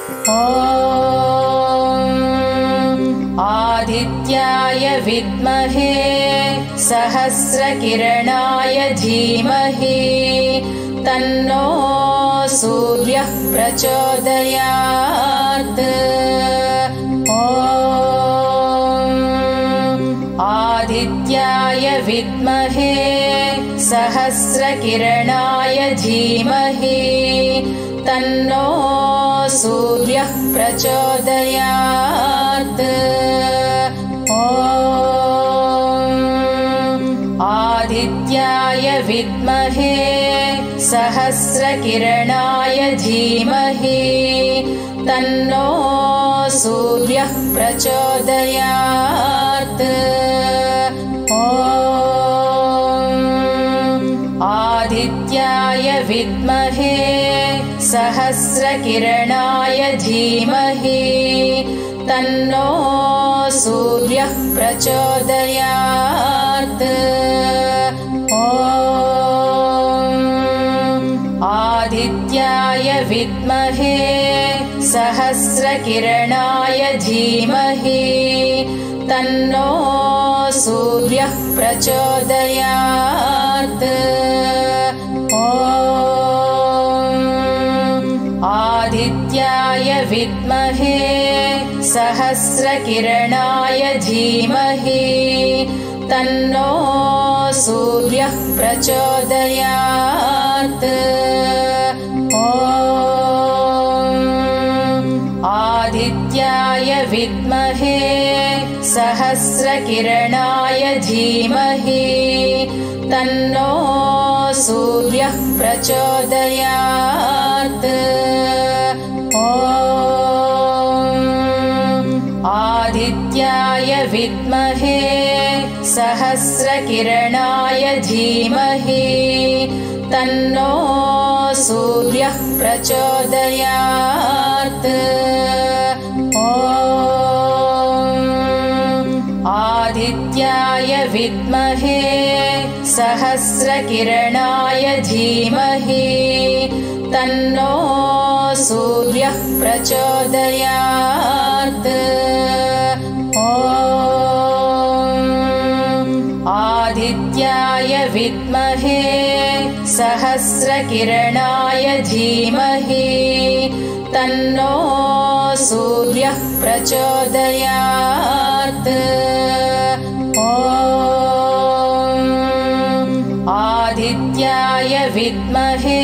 ॐ आदित्याय विद्महे सहस्रकिरणाय धीमहि तन्नो सूर्यः प्रचोदयात्। ॐ आदित्याय विद्महे सहस्रकिरणाय धीमहि तन्नो सूर्यः प्रचोदयात्। ॐ आदित्याय विद्महे सहस्रकिरणाय धीमहि तन्नो सूर्यः प्रचोदयात्। ॐ आदित्याय विद्महे सहस्रकिरणाय धीमहि तन्नो सूर्यः प्रचोदयात्। ॐ आदित्याय विद्महे सहस्रकिरणाय धीमहि तन्नो सूर्यः प्रचोदयात्। ॐ आदित्याय विद्महे सहस्रकिरणाय धीमहि तन्नो सूर्यः प्रचोदयात्। ॐ आदित्याय विद्महे सहस्रकिरणाय धीमहि तन्नो सूर्यः प्रचोदयात्। ॐ आदित्याय विद्महे सहस्रकिरणाय धीमहि तन्नो सूर्यः प्रचोदयात्। ॐ आदित्याय विद्महे सहस्रकिरणाय धीमहि तन्नो सूर्यः प्रचोदयात्। ॐ आदित्याय विद्महे सहस्रकिरणाय धीमहि तन्नो सूर्यः प्रचोदयात्। ॐ आदित्याय विद्महे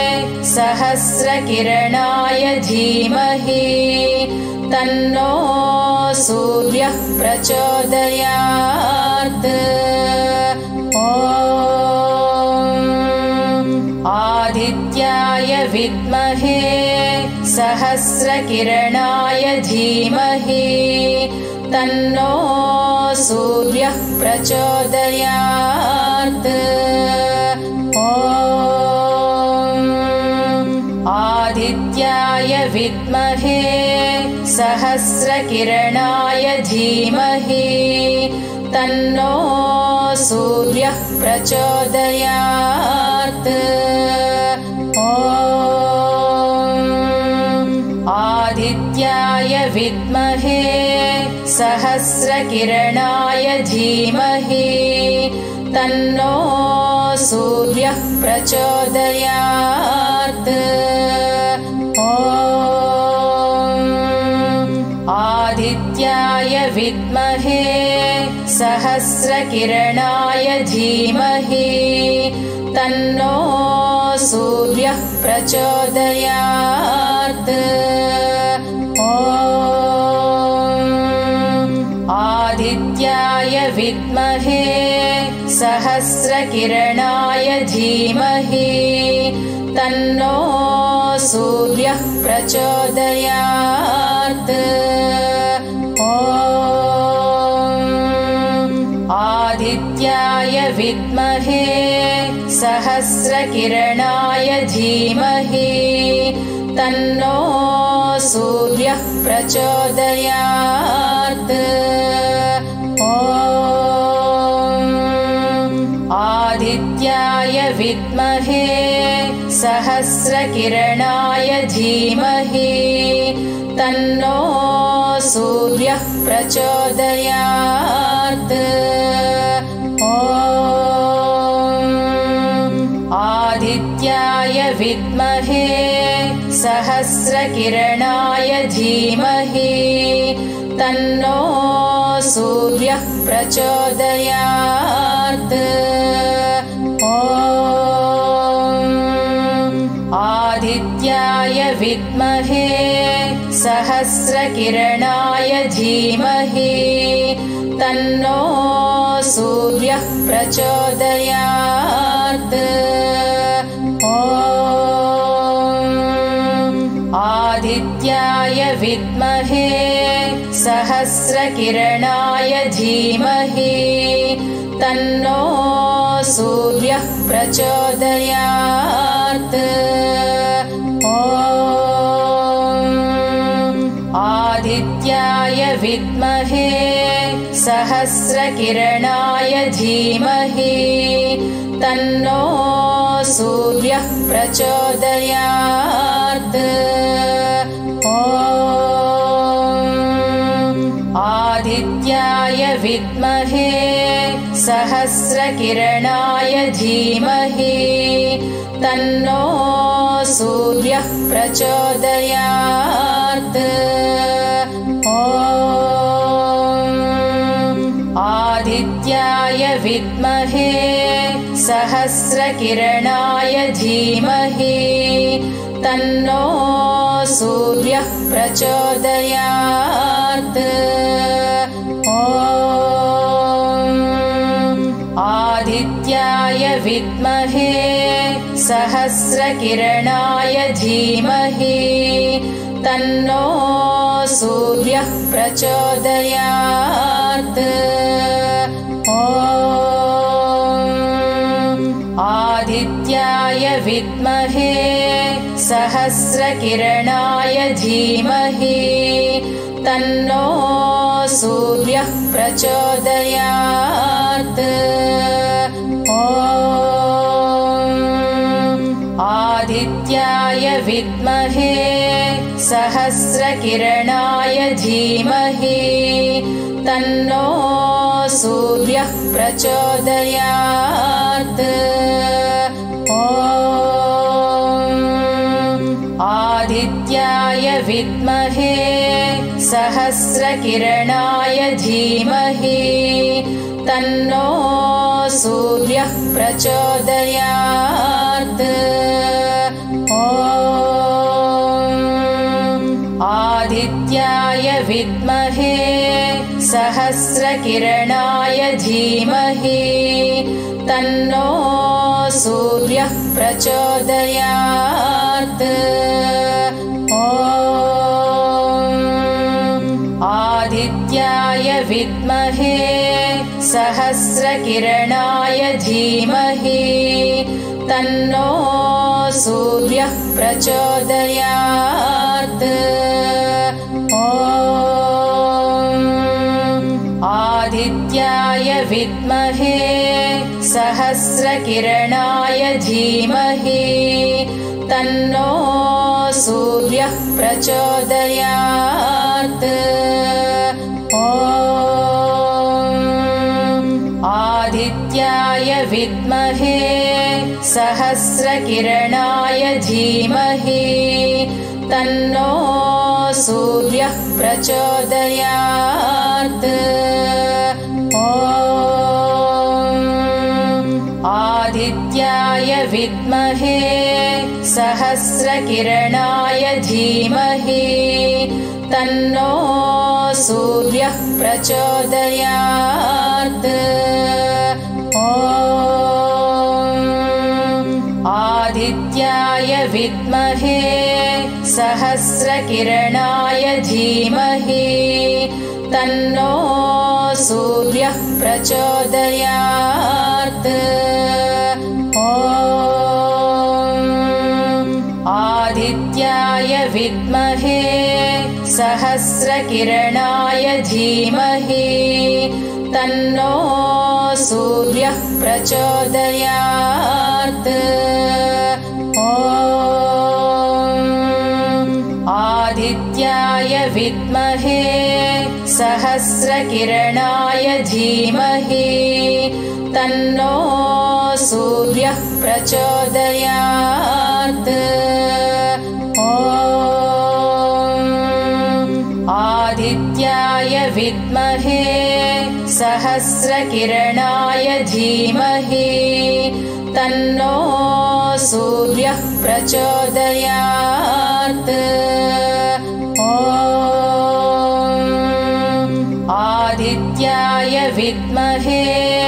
सहस्रकिरणाय धीमहि तन्नो सूर्यः प्रचोदयात्। ॐ आदित्याय विद्महे सहस्रकिरणाय धीमहि तन्नो सूर्यः प्रचोदयात्। ॐ आदित्याय विद्महे सहस्रकिरणाय धीमहि तन्नो सूर्यः प्रचोदयात्। ॐ आदित्याय विद्महे सहस्रकिरणाय धीमहि तन्नो सूर्यः प्रचोदयात्। ॐ आदित्याय विद्महे सहस्रकिरणाय धीमहि तन्नो सूर्यः प्रचोदयात्। ॐ आदित्याय विद्महे सहस्रकिरणाय धीमहि तन्नो सूर्यः प्रचोदयात्। ॐ आदित्याय विद्महे सहस्रकिरणाय धीमहि तन्नो सूर्यः प्रचोदयात्। ॐ आदित्याय विद्महे सहस्रकिरणाय धीमहि तन्नो सूर्यः प्रचोदयात्। ॐ आदित्याय विद्महे सहस्रकिरणाय धीमहि तन्नो सूर्यः प्रचोदयात्। ॐ आदित्याय विद्महे सहस्रकिरणाय धीमहि तन्नो सूर्यः प्रचोदयात्। ॐ आदित्याय विद्महे सहस्रकिरणाय धीमहि तन्नो सूर्यः प्रचोदयात्। ॐ आदित्याय विद्महे सहस्रकिरणाय धीमहि तन्नो सूर्यः प्रचोदयात्। ॐ आदित्याय विद्महे सहस्रकिरणाय धीमहि तन्नो सूर्यः प्रचोदयात्। ॐ आदित्याय विद्महे सहस्रकिरणाय धीमहि तन्नो सूर्यः प्रचोदयात्। ॐ आदित्याय विद्महे सहस्रकिरणाय धीमहि तन्नो सूर्यः प्रचोदयात्। ॐ आदित्याय विद्महे सहस्रकिरणाय धीमहि तन्नो सूर्यः प्रचोदयात्। ॐ आदित्याय विद्महे सहस्रकिरणाय धीमहि तन्नो सूर्यः प्रचोदयात्। ॐ आदित्याय विद्महे सहस्रकिरणाय धीमहि तन्नो सूर्यः प्रचोदयात्। ॐ आदित्याय विद्महे सहस्रकिरणाय धीमहि तन्नो सूर्यः प्रचोदयात्। ॐ आदित्याय विद्महे सहस्रकिरणाय धीमहि तन्नो सूर्यः प्रचोदयात्। ॐ आदित्याय विद्महे सहस्रकिरणाय धीमहि तन्नो सूर्यः प्रचोदयात्। ॐ आदित्याय विद्महे सहस्रकिरणाय धीमहि तन्नो सूर्यः प्रचोदयात्। ॐ आदित्याय विद्महे सहस्रकिरणाय धीमहि तन्नो सूर्यः प्रचोदयात्। ॐ आदित्याय विद्महे सहस्रकिरणाय धीमहि तन्नो सूर्यः प्रचोदयात्। ॐ आदित्याय विद्महे सहस्रकिरणाय धीमहि तन्नो सूर्यः प्रचोदयात्। ॐ आदित्याय विद्महे सहस्रकिरणाय धीमहि तन्नो सूर्यः प्रचोदयात्। आदित्याय विद्महे सहस्रकिरणाय धीमहि तन्नो सूर्यः प्रचोदयात्। आदित्याय विद्महे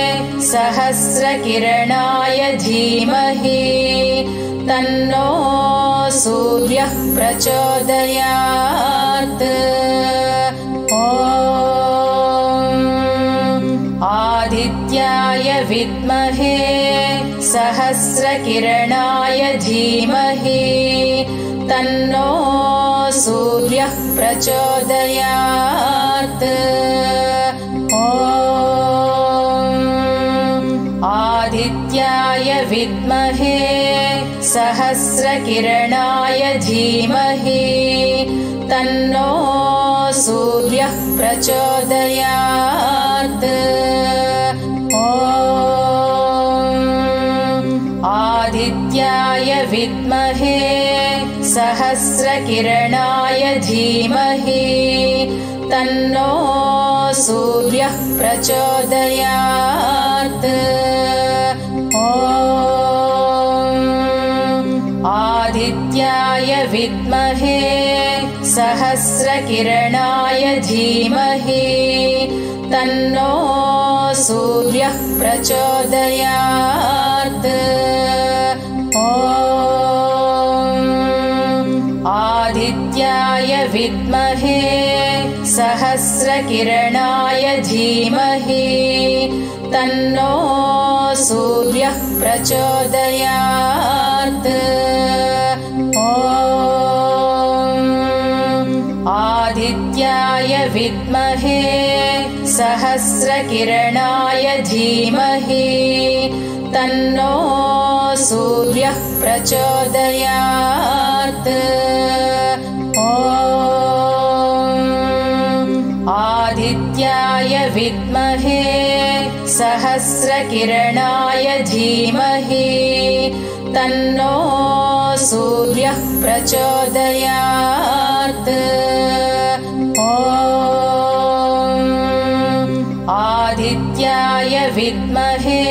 सहस्रकिरणाय धीमहि तन्नो सूर्यः प्रचोदयात्। आदित्याय विद्महे सहस्रकिरणाय धीमहि तन्नो सूर्यः प्रचोदयात्। आदित्याय विद्महे सहस्रकिरणाय धीमहि तन्नो सूर्यः प्रचोदयात्। आदित्याय विद्महे सहस्रकिरणाय धीमहि तन्नो सूर्यः प्रचोदयात्। आदित्याय विद्महे सहस्रकिरणाय धीमहि तन्नो सूर्यः प्रचोदयात्। आदित्याय विद्महे सहस्रकिरणाय धीमहि तन्नो सूर्यः प्रचोदयात्। आदित्याय विद्महे सहस्रकिरणाय धीमहि तन्नो सूर्यः प्रचोदयात्। आदित्याय विद्महे सहस्रकिरणाय धीमहि तन्नो सूर्यः प्रचोदयात्। आदित्याय विद्महे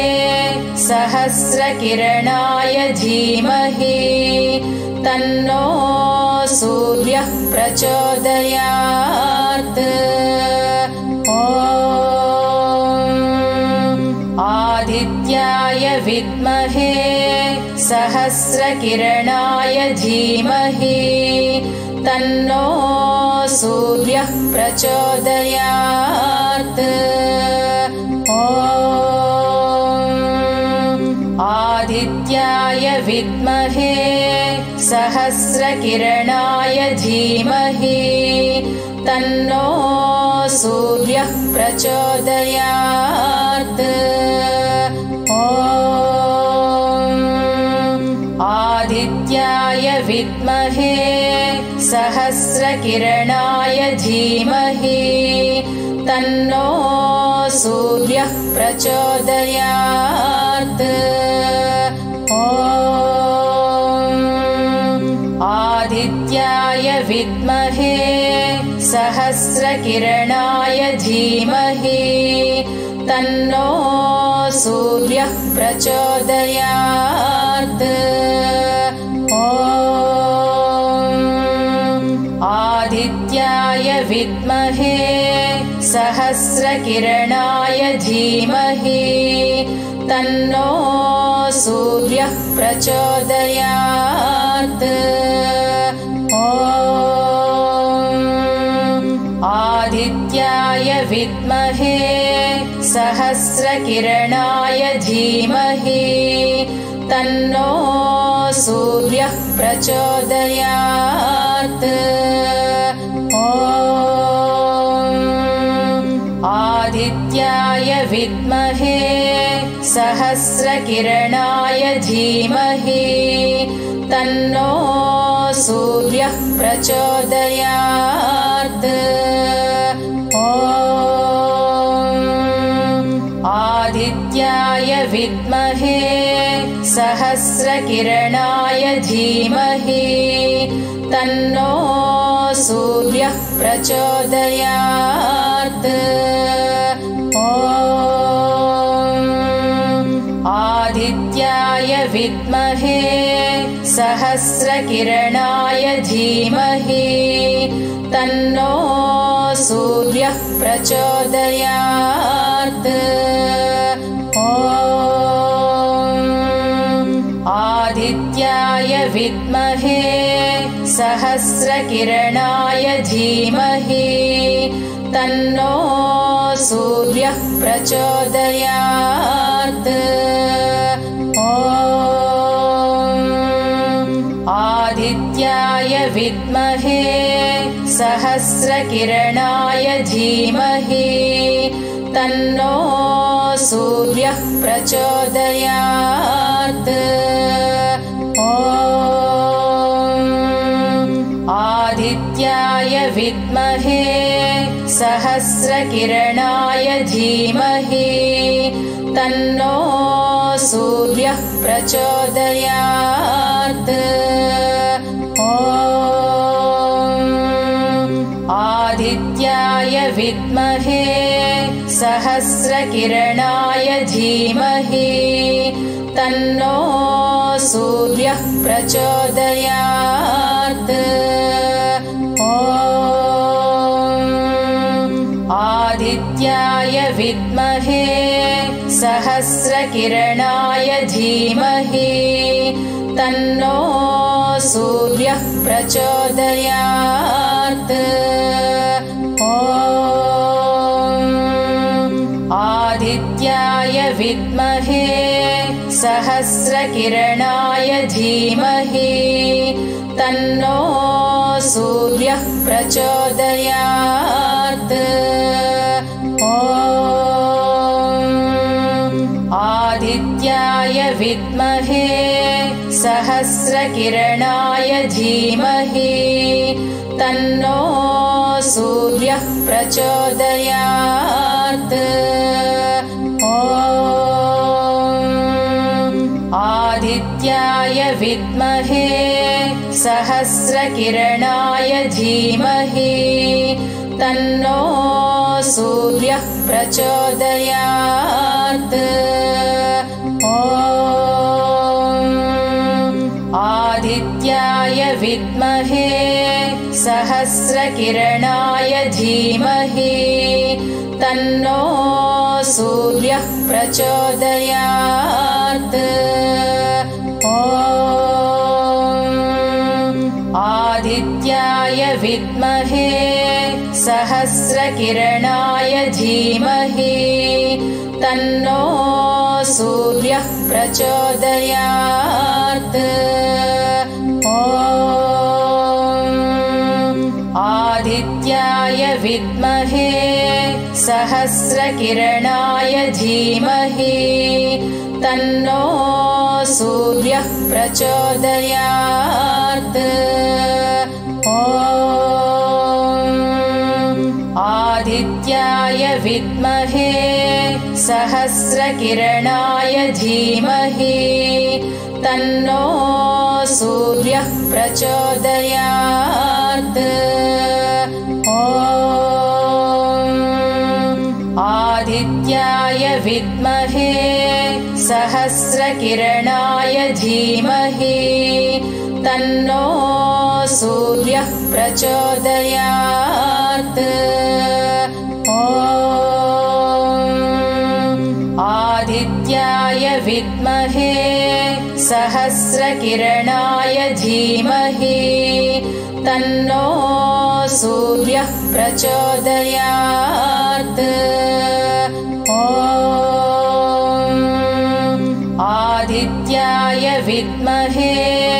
सहस्रकिरणाय धीमहि तन्नो सूर्यः प्रचोदयात्। आदित्याय विद्महे सहस्रकिरणाय धीमहि तन्नो सूर्यः प्रचोदयात्। आदित्याय विद्महे सहस्रकिरणाय धीमहि तन्नो सूर्यः प्रचोदयात्। आदित्याय विद्महे सहस्रकिरणाय धीमहि तन्नो सूर्यः प्रचोदयात्। आदित्याय विद्महे सहस्रकिरणाय धीमहि तन्नो सूर्यः प्रचोदयात्। आदित्याय विद्महे सहस्रकिरणाय धीमहि तन्नो सूर्यः प्रचोदयात्। आदित्याय विद्महे सहस्रकिरणाय धीमहि तन्नो सूर्यः प्रचोदयात्। आदित्याय विद्महे सहस्रकिरणाय धीमहि तन्नो सूर्यः प्रचोदयात्। ॐ आदित्याय विद्महे सहस्रकिरणाय धीमहि तन्नो सूर्यः प्रचोदयात्। ॐ आदित्याय विद्महे सहस्रकिरणाय धीमहि तन्नो सूर्यः प्रचोदयात्। ॐ आदित्याय विद्महे सहस्रकिरणाय धीमहि तन्नो सूर्यः प्रचोदयात्। ॐ आदित्याय विद्महे सहस्रकिरणाय धीमहि तन्नो सूर्यः प्रचोदयात्। ॐ आदित्याय विद्महे सहस्रकिरणाय धीमहि तन्नो सूर्यः प्रचोदयात्। ॐ आदित्याय विद्महे सहस्रकिरणाय धीमहि तन्नो सूर्यः प्रचोदयात्। ॐ आदित्याय विद्महे सहस्रकिरणाय धीमहि तन्नो सूर्यः प्रचोदयात्। ॐ आदित्याय विद्महे सहस्रकिरणाय धीमहि तन्नो सूर्यः प्रचोदयात्। ॐ आदित्याय विद्महे सहस्रकिरणाय धीमहि तन्नो सूर्यः प्रचोदयात्। ॐ आदित्याय विद्महे सहस्रकिरणाय धीमहि तन्नो सूर्यः प्रचोदयात्। ॐ आदित्याय विद्महे सहस्रकिरणाय धीमहि तन्नो सूर्यः प्रचोदयात्। ॐ आदित्याय विद्महे सहस्रकिरणाय धीमहि तन्नो सूर्यः प्रचोदयात्। ॐ आदित्याय विद्महे सहस्रकिरणाय धीमहि तन्नो सूर्यः प्रचोदयात्। ॐ आदित्याय विद्महे सहस्रकिरणाय धीमहि तन्नो सूर्यः प्रचोदयात्। ॐ आदित्याय विद्महे सहस्रकिरणाय धीमहि तन्नो सूर्यः प्रचोदयात्। ॐ आदित्याय विद्महे सहस्रकिरणाय धीमहि तन्नो सूर्यः प्रचोदयात्। ॐ आदित्याय विद्महे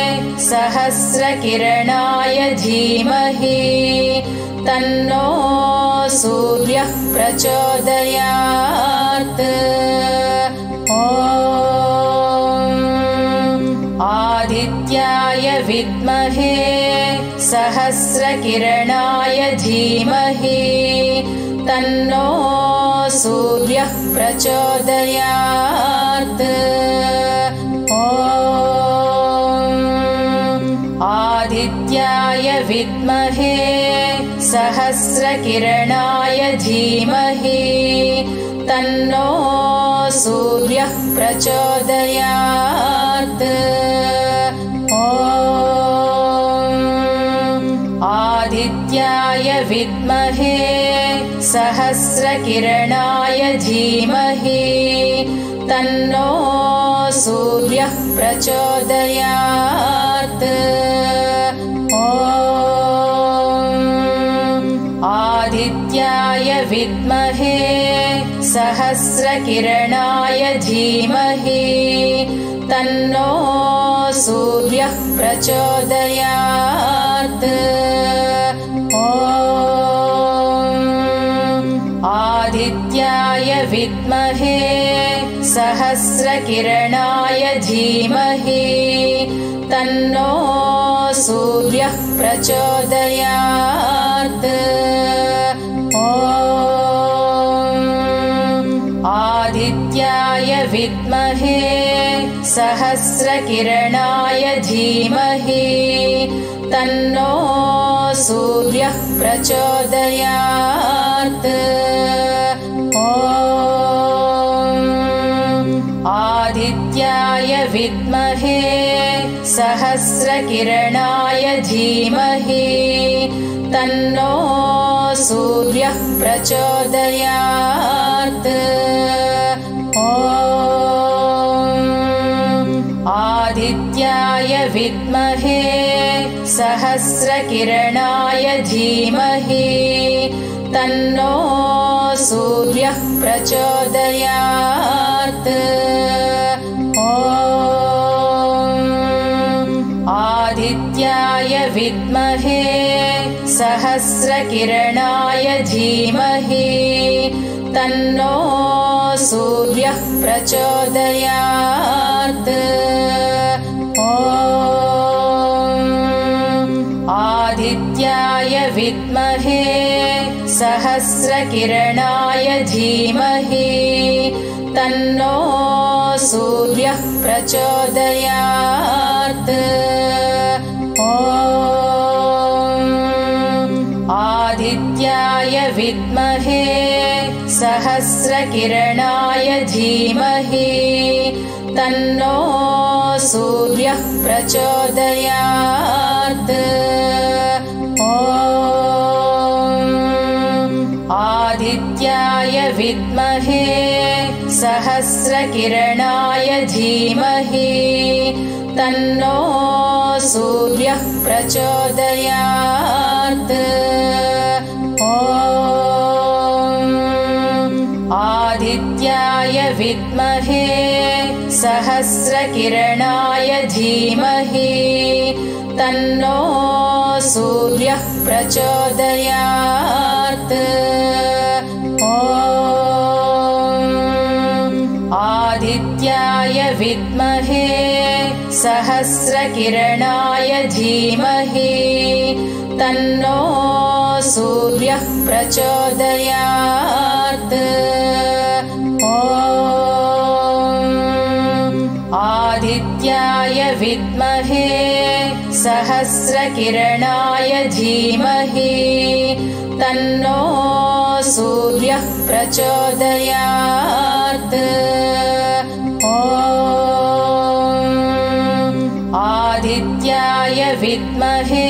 सहस्रकिरणाय धीमहि तन्नो सूर्यः प्रचोदयात्। ॐ आदित्याय विद्महे सहस्रकिरणाय धीमहि तन्नो सूर्यः प्रचोदयात्। आदित्याय विद्महे सहस्रकिरणाय धीमहि तन्नो सूर्यः प्रचोदयात्। आदित्याय विद्महे सहस्रकिरणाय धीमहि तन्नो सूर्यः प्रचोदयात्। आदित्याय विद्महे सहस्रकिरणाय धीमहि तन्नो सूर्यः प्रचोदयात्। आदित्याय विद्महे सहस्रकिरणाय धीमहि तन्नो सूर्यः प्रचोदयात्। आदित्याय विद्महे सहस्रकिरणाय धीमहि तन्नो सूर्यः प्रचोदयात्। आदित्याय विद्महे सहस्रकिरणाय धीमहि तन्नो सूर्यः प्रचोदयात्। आदित्याय विद्महे सहस्रकिरणाय धीमहि तन्नो सूर्यः प्रचोदयात्। आदित्याय विद्महे सहस्रकिरणाय धीमहि तन्नो सूर्यः प्रचोदयात्। आदित्याय विद्महे सहस्रकिरणाय धीमहि तन्नो सूर्यः प्रचोदयात्। आदित्याय विद्महे सहस्रकिरणाय धीमहि तन्नो सूर्यः प्रचोदयात्। आदित्याय विद्महे सहस्रकिरणाय धीमहि तन्नो सूर्यः प्रचोदयात्। आदित्याय विद्महे सहस्रकिरणाय धीमहि तन्नो सूर्यः प्रचोदयात्। आदित्याय विद्महे सहस्रकिरणाय धीमहि तन्नो सूर्यः प्रचोदयात्। आदित्याय विद्महे सहस्रकिरणाय धीमहि तन्नो सूर्यः प्रचोदयात्। आदित्याय विद्महे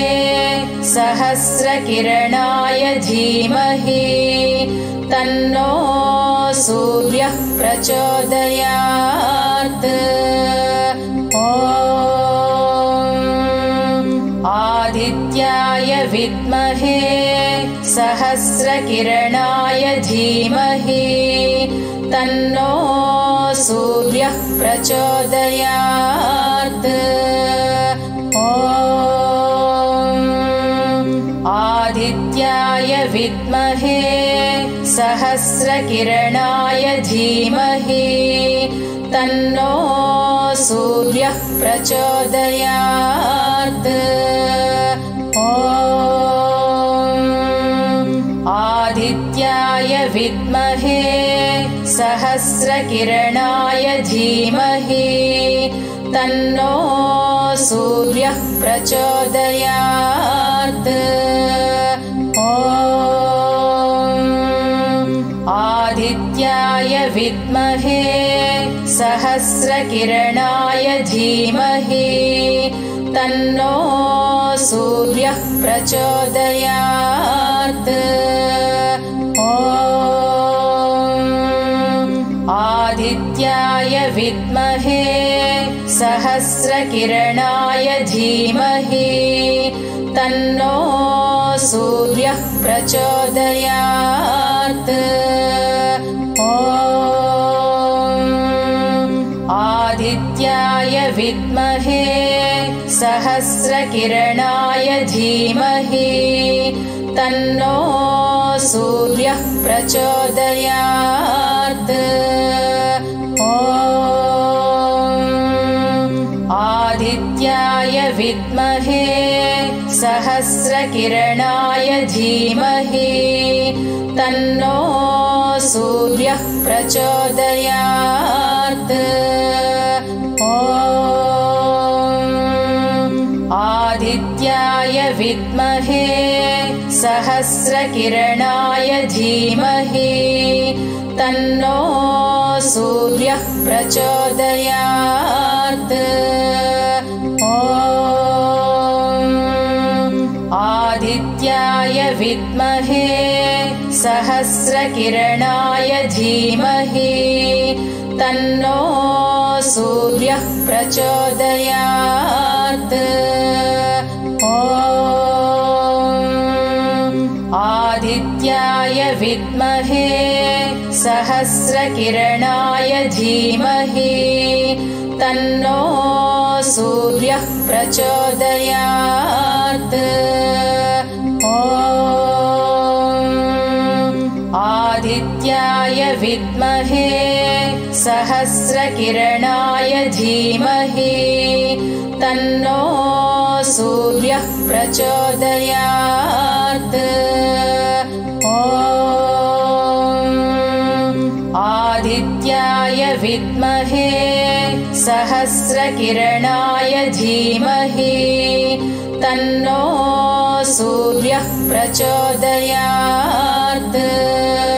सहस्रकिरणाय धीमहि तन्नो सूर्यः प्रचोदयात्। आदित्याय विद्महे सहस्रकिरणाय धीमहि तन्नो सूर्यः प्रचोदयात्। आदित्याय विद्महे सहस्रकिरणाय धीमहि तन्नो सूर्यः प्रचोदयात्। आदित्याय विद्महे सहस्रकिरणाय धीमहि तन्नो सूर्यः प्रचोदयात् आदित्याय विद्महे सहस्रकिरणाय धीमहि तन्नो सूर्यः प्रचोदयात् आदित्याय विद्महे सहस्रकिरणाय धीमहि तन्नो सूर्यः प्रचोदयात् आदित्याय विद्महे सहस्रकिरणाय धीमहि तन्नो सूर्यः प्रचोदयात् आदित्याय विद्महे सहस्रकिरणाय धीमहि तन्नो सूर्यः प्रचोदयात् आदित्याय विद्महे सहस्रकिरणाय धीमहि तन्नो सूर्यः प्रचोदयात् आदित्याय विद्महे सहस्रकिरणाय धीमहि तन्नो सूर्यः प्रचोदयात् आदित्याय विद्महे सहस्रकिरणाय धीमहि तन्नो सूर्यः प्रचोदयात् आदित्याय विद्महे सहस्रकिरणाय धीमहि तन्नो सूर्यः प्रचोदयात् आदित्याय विद्महे सहस्रकिरणाय धीमहि तन्नो सूर्यः प्रचोदयात्